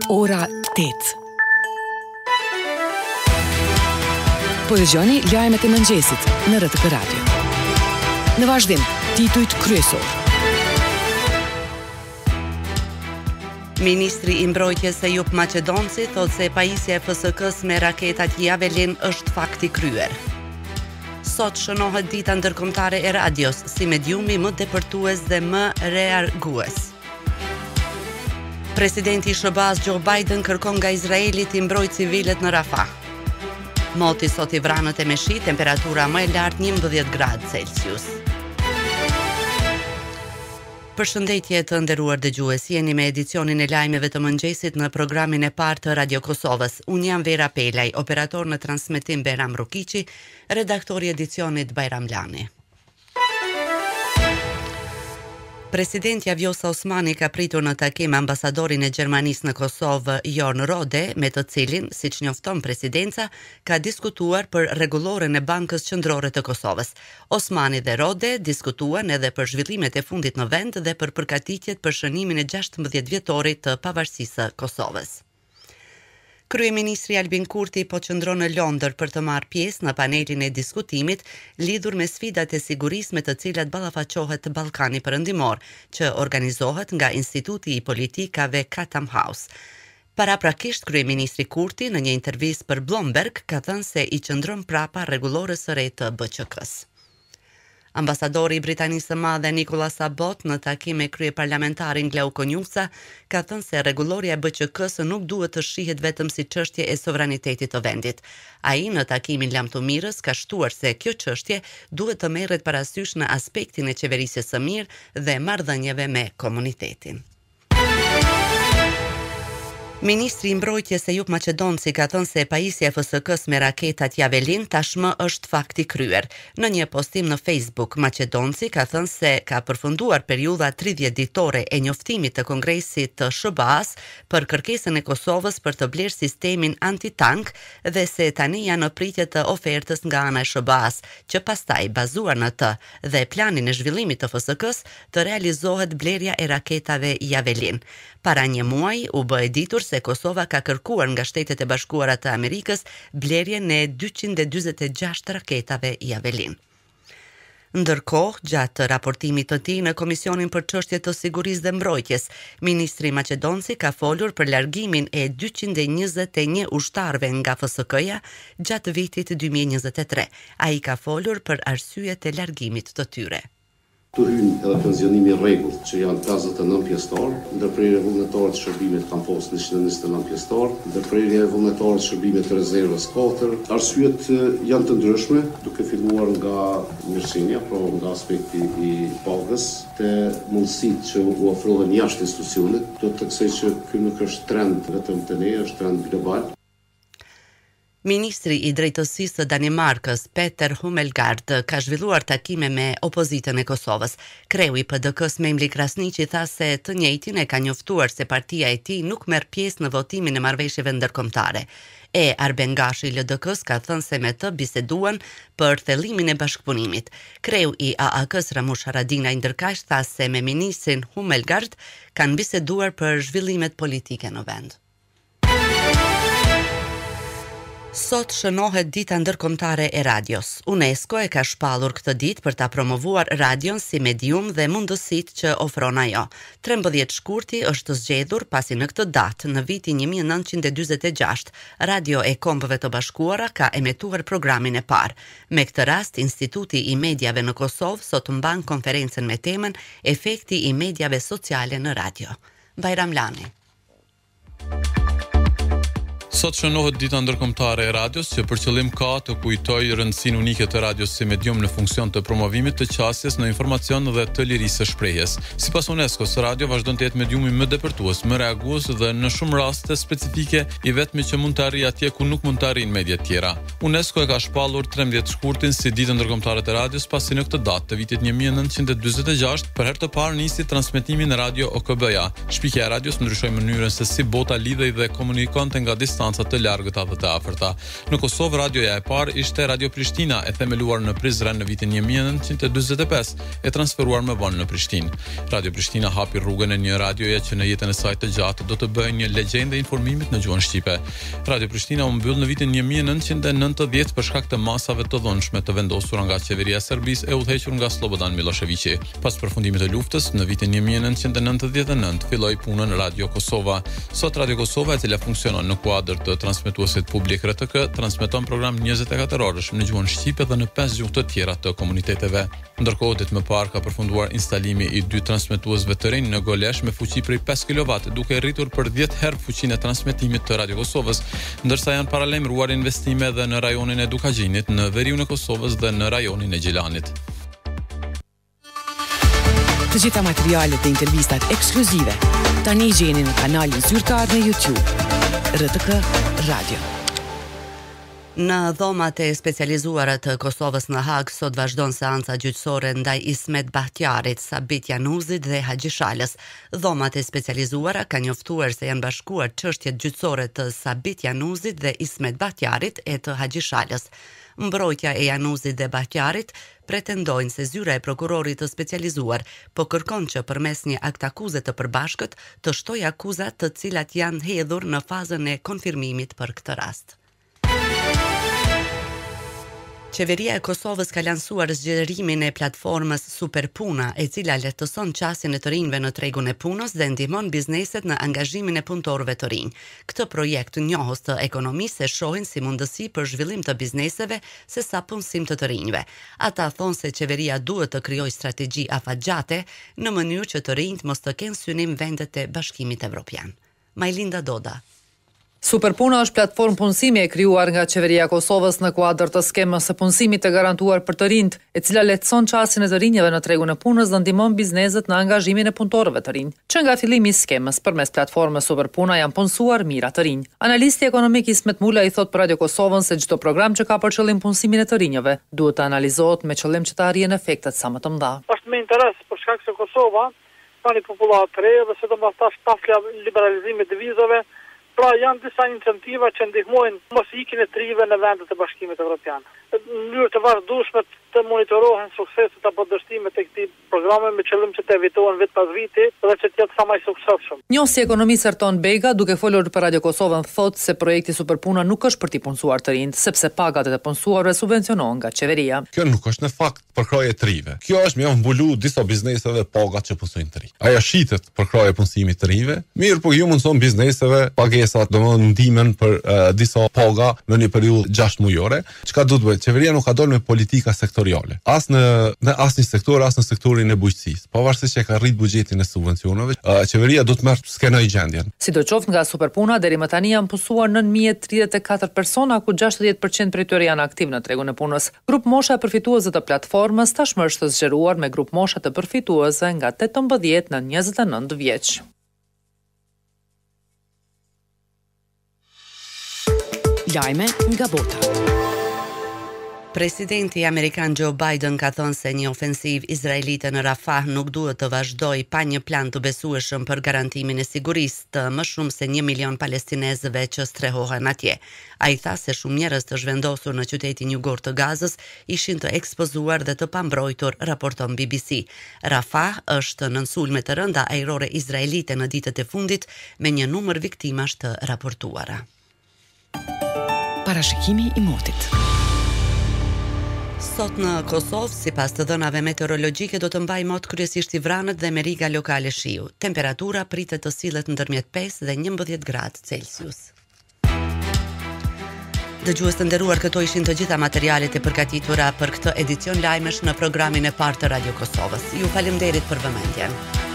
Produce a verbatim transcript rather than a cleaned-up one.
Ora tetë. Po dëgjoni lajmet e mëngjesit në R T K Radio. Në vazhdim, titujt kryesor. Ministri i Mbrojtjes Ejup Maqedonci thot se pajisja e F S K-s me raketat Javelin është fakti kryer. Sot shënohet dita ndërkombëtare e radios si mediumi më depërtues dhe më reagues. Presidenti i S B A-s Joe Biden kërkon nga Izraeli të mbrojtë civilet në Rafah. Moti sot i vranët e me shi, temperatura më e lartë njëmbëdhjetë gradë Celsius. Përshëndetje të nderuar dëgjues, jeni me edicionin e lajmeve të mëngjesit në programin e parë të Radio Kosovës. Unë jam Vera Pelaj, operator në transmetim Beram Rukiqi, redaktori edicionit Bajram Lani. Presidentja Vjosa Osmani ka pritur në takim ambasadorin e Gjermanisë në Kosovë, Jorn Rode, me të cilin, siç njofton presidenca, ka diskutuar për rregulloren e Bankës Qendrore të Kosovës. Osmani dhe Rode diskutuan edhe për zhvillimet e fundit në vend dhe për përgatitjet për shënimin e gjashtëmbëdhjetë vjetorit të pavarësisë së Kosovës. Kryeministri Albin Kurti po qëndron në Londër për të marrë pjesë në panelin e diskutimit lidhur me sfidat e sigurisë me të cilat ballafaqohet Ballkani Perëndimor, që organizohet nga Instituti i Politikave Chatham House. Paraprakisht, kryeministri Kurti në një intervistë për Bloomberg ka thënë se i qëndron prapa rregullores së re të B Q K-s. Ambasadori i Britanisë së Madhe Nicholas Abbott në takim me kryeparlamentarin Glauco Njusa ka thënë se rregulloria e B Q K-s nuk duhet të shihet vetëm si çështje e sovranitetit të vendit. Ai në takimin lamtumirës ka shtuar se kjo çështje duhet të merret parasysh në aspektin e qeverisjes së mirë dhe marrëdhënieve me komunitetin. Ministri i Mbrojtjes Ejup Maqedonci ka thënë se pajisja e F S K-s me raketat Javelin tashmë është fakti kryer. Në një postim në Facebook, Maqedonci ka thënë se ka përfunduar periudha tridhjetë ditore e njoftimit të Kongresit të S B A-s për kërkesën e Kosovës për të blerë sistemin antitank dhe se tani janë në pritje të ofertës nga ana e S B A-s, që pastaj bazuar në të dhe planin e zhvillimit të F S K-s të realizohet blerja e raketave Javelin. Para një muaji u bë e ditur se Kosova ka kërkuar nga Shtetet e Bashkuara të Amerikës blerjen e dyqind e dyzet e gjashtë raketave Javelin. Ndërkohë, gjatë raportimit të tij në Komisionin për çështje të sigurisë dhe mbrojtjes, ministri Maqedonci ka folur për largimin e dyqind e njëzet e një ushtarëve nga F S K-ja gjatë vitit dy mijë e njëzet e tre. Ai ka folur për arsyet e largimit të tyre. Të hynë edhe pensionimi rregullt, që janë pesëdhjetë e nëntë pjesëtar, ndërprerje vullnetare të shërbimit kanë posë njëqind e njëzet e nëntë pjesëtar, ndërprerje vullnetare të shërbimit të rezervës katër. Arsyet janë të ndryshme, duke filluar nga mirësinia, pra nga aspekti i pagës, te mundësitë që u ofrohen jashtë institucionit. Do të theksoj që ky nuk është trend vetëm te ne, është trend global. Ministri i Drejtësisë së Danimarkës, Peter Hummelgaard, ka zhvilluar takime me opozitën e Kosovës. Kreu i P D K-s Memli Krasniqi tha se të njëjtin e ka njoftuar se partia e tij nuk merr pjesë në votimin e marrëveshjeve ndërkombëtare. E Arben Gashi i L D K-s ka thënë se me të biseduan për thellimin e bashkëpunimit. Kreu i A A K-s Ramush Haradinaj ndërkaq tha se me ministrin Hummelgaard kanë biseduar për zhvillimet politike në vend. Sot shënohet dita ndërkombëtare e radios. UNESCO e ka shpallur këtë ditë për ta promovuar radion si medium dhe mundësitë që ofron ajo. trembëdhjetë shkurti është zgjedhur pasi në këtë datë, në vitin një mijë e nëntëqind e dyzet e gjashtë, Radio e Kombëve të Bashkuara ka emetuar programin e parë. Me këtë rast, Instituti i Mediave në Kosovë sot mban konferencën me temën Efekti i mediave sociale në radio. Bajram Lani. Sot shënohet dita ndërkombëtare e radios, që për qëllim ka të kujtojë rëndësinë unike të radios si medium në funksion të promovimit të qasjes në informacion dhe të lirisë së shprehjes. Sipas UNESCO-s, radio vazhdon të jetë mediumi më depërtues, më reagues dhe në shumë raste specifike i vetmi që mund të arrijë atje ku nuk mund të arrijnë mediat tjera. UNESCO e ka shpallur trembëdhjetë shkurtin si ditën ndërkombëtare të radios, pasi në këtë datë të vitit një mijë e nëntëqind e dyzet e gjashtë për herë të parë nisi transmetimi në radio O K B-ja. Shpikja e radios ndryshoi mënyrën se si bota lidhej dhe komunikonte nga distancë distanca të largëta dhe të afërta. Në Kosovë, radioja e parë ishte Radio Prishtina, e themeluar në Prizren në vitin një mijë e nëntëqind e dyzet e pesë, e transferuar më vonë në Prishtinë. Radio Prishtina hapi rrugën e një radioje që në jetën e saj të gjatë do të bëjë një legjendë e informimit në gjuhën shqipe. Radio Prishtina u mbyll në vitin një mijë e nëntëqind e nëntëdhjetë për shkak të masave të dhunshme të vendosura nga qeveria e Serbisë e udhëhequr nga Slobodan Miloševići. Pas përfundimit të luftës, në vitin një mijë e nëntëqind e nëntëdhjetë e nëntë filloi punën Radio Kosova. Sot Radio Kosova, e cila funksionon në kuadër të transmetuesit publik R T K, transmeton program njëzet e katër orësh në gjuhën shqipe dhe në pesë gjuhë të tjera të komuniteteve. Ndërkohë, ditë më parë ka përfunduar instalimi i dy transmetuesve të rinj në Golesh me fuqi prej pesë kilowatt, duke rritur për dhjetë herë fuqinë e transmetimit të Radio Kosovës, ndërsa janë paralajmëruar investime edhe në rajonin e Dukagjinit, në veriun e Kosovës dhe në rajonin e Gjilanit. Të gjitha materialet dhe intervistat ekskluzive tani gjeni në kanalin zyrtar në YouTube R T K Radio. Në dhomat e specializuara të Kosovës në Hag, sot vazhdon seanca gjyqësore ndaj Ismet Bahtjarit, Sabit Januzit dhe Haxhi Shalës. Dhomat e specializuara kanë njoftuar se janë bashkuar çështjet gjyqësore të Sabit Januzit dhe Ismet Bahtjarit e të Haxhi Shalës. Mbrojtja e Januzit dhe Bahtjarit pretendojnë se zyra e prokurorit të specializuar po kërkon që përmes një akt akuze të përbashkët të shtojë akuzat të cilat janë hedhur në fazën e konfirmimit për këtë rast. Qeveria e Kosovës ka lansuar zgjerimin e platformës Superpuna, e cila lehtëson qasjen e të rinjve në tregun e punës dhe ndihmon bizneset në angazhimin e punëtorëve të rinj. Këtë projekt njohës të ekonomisë e shohin si mundësi për zhvillim të bizneseve se sa punësim të të rinjve. Ata thonë se qeveria duhet të krijojë strategji afatgjate në mënyrë që të rinjt mos të kenë synim vendet e Bashkimit Evropian. Majlinda Doda. Superpuna është platformë punësimi e krijuar nga qeveria e Kosovës në kuadër të skemës së punësimit të garantuar për të rinjt, e cila lehtëson qasjen e të rinjve në tregun e punës dhe ndihmon bizneset në angazhimin e punëtorëve të rinj. Që nga fillimi i skemës, përmes platformës Superpuna janë punësuar mijëra të rinj. Analisti ekonomik Ismet Mula i thot për Radio Kosovën se çdo program që ka për qëllim punësimin e të rinjve duhet të analizohet me qëllim që të arrijë efektet sa më të mëdha. Është me interes për shkak se Kosova ka një popullat të re dhe sidomos tash pas liberalizimit të vizave. Pra janë disa incentiva që ndihmojnë mos ikjen e trive në vendet e Bashkimit Evropian. Në mënyrë të vazhdueshme të monitorohen sukseset apo dështimet e këtij programi me qëllim që të evitohen vit pas viti dhe që të jetë sa më i suksesshëm. Njohësi ekonomisë Erton Bega, duke folur për Radio Kosovën, thotë se projekti Superpuna nuk është për t'i punësuar të rinjt, sepse pagat e të punësuarve subvencionohen nga qeveria. Kjo nuk është në fakt përkraje e trive. Kjo është me mbulu disa bizneseve pagat që punësojnë të rinj. Ajo shitet përkraje punësimit të rinjve, mirë po ju mundson bizneseve pagesat, domethënë ndihmen për uh, disa paga në një periudhë gjashtë mujore. Çka duhet bëjë? Qeveria nuk ka dalë me politika sektoriale. As në në asnjë sektor, as në sektorin e bujqësisë. Pavarësisht që ka rrit buxhetin e subvencioneve, uh, qeveria do të merr skenoj gjendjen. Sidoqoftë nga Superpuna deri më tani janë punësuar nëntë mijë e tridhjetë e katër persona, ku gjashtëdhjetë përqind prej tyre janë aktiv në tregun e punës. Grup mosha e përfituesve të platformës tashmë është zgjeruar me grup mosha të përfituesve nga tetëmbëdhjetë në njëzet e nëntë vjeç. Lajme nga bota. Presidenti Amerikan Joe Biden ka thënë se një ofensiv izraelite në Rafah nuk duhet të vazhdojë pa një plan të besueshëm për garantimin e sigurisë të më shumë se një milion palestinezëve që strehohen atje. Ai tha se shumë njerëz të zhvendosur në qytetin jugor të Gazës ishin të ekspozuar dhe të pambrojtur, raporton B B C. Rafah është nën sulme të rënda ajrore izraelite në ditët e fundit me një numër viktimash të raportuara. Parashikimi i motit. Sot në Kosovë, sipas të dhënave meteorologjike, do të mbajë mot kryesisht i vranët dhe me riga lokale shiu. Temperatura pritet të sillet ndërmjet pesë dhe njëmbëdhjetë gradë Celsius. Dëgjues të nderuar, këto ishin të gjitha materialet e përgatitura për këtë edicion lajmesh në programin e parë të Radio Kosovës. Ju faleminderit për vëmendjen.